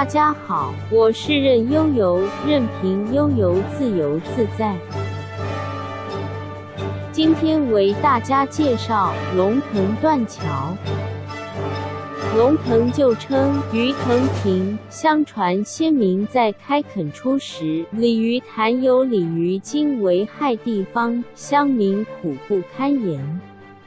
大家好，我是任悠悠，任凭悠游自由自在。今天为大家介绍龙腾断桥。龙腾旧称鱼腾亭，相传先民在开垦初时，鲤鱼潭有鲤鱼精危害地方，乡民苦不堪言。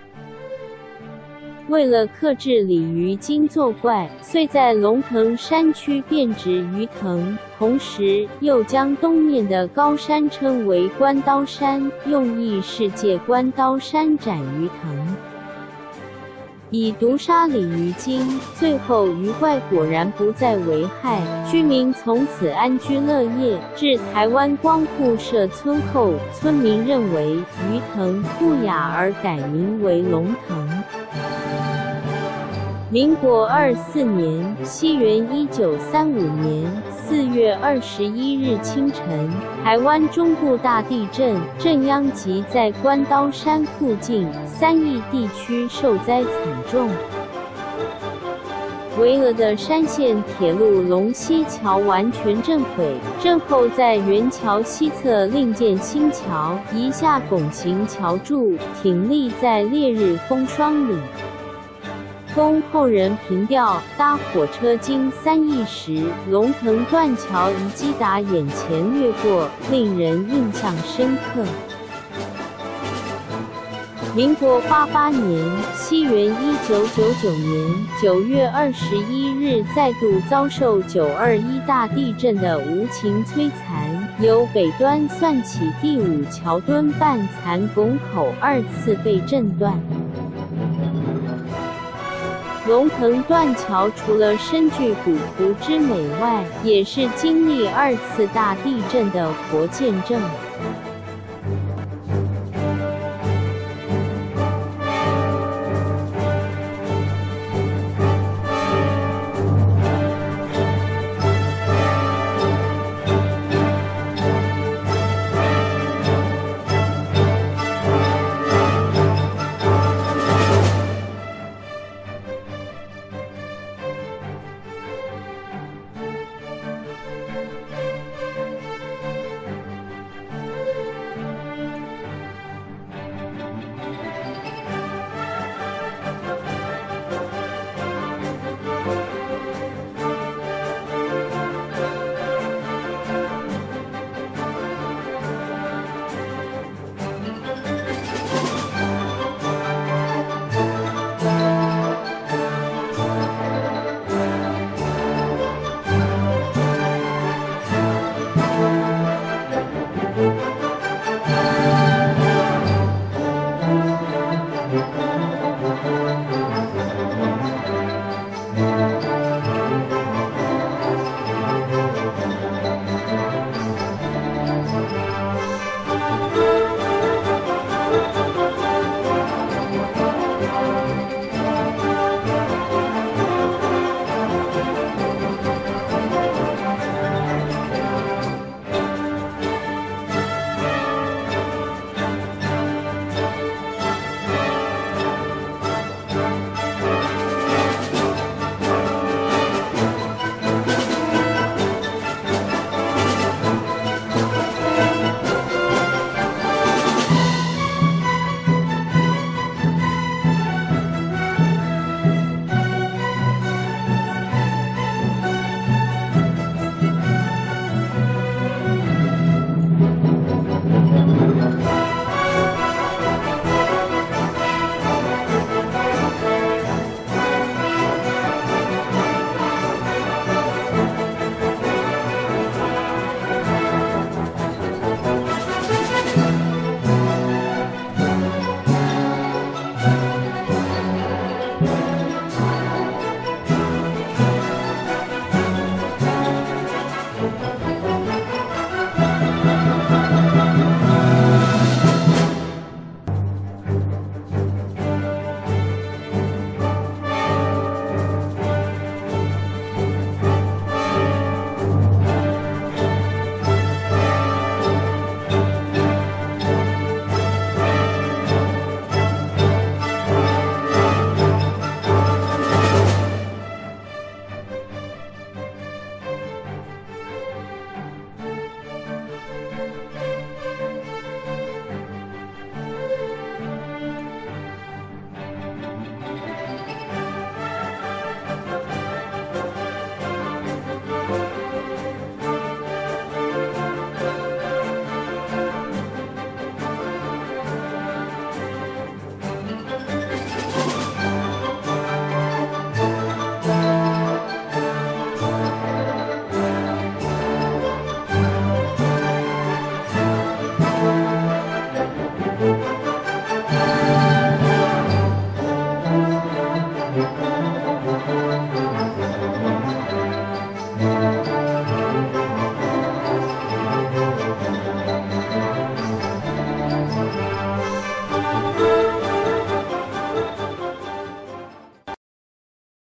为了克制鲤鱼精作怪，遂在龙腾山区变植鱼藤，同时又将东面的高山称为关刀山，用意是借关刀山斩鱼藤，以毒杀鲤鱼精。最后鱼怪果然不再危害，居民从此安居乐业。至台湾光复社村后，村民认为鱼藤不雅而改名为龙腾。民国24年，西元1935年4月21日清晨，台湾中部大地震，震央即在关刀山附近，3义地区受灾惨重。围俄的山线铁路龙溪桥完全震毁，震后在原桥西侧另建新桥，移下拱形桥柱，挺立在烈日风霜里。供后人凭吊。搭火车经3义时，龙腾断桥遗迹打眼前掠过，令人印象深刻。民国88年，西元1999年9月21日，再度遭受921大地震的无情摧残，由北端算起，第5桥墩半残拱口2次被震断。龙腾断桥除了深具古朴之美外，也是经历2次大地震的活见证。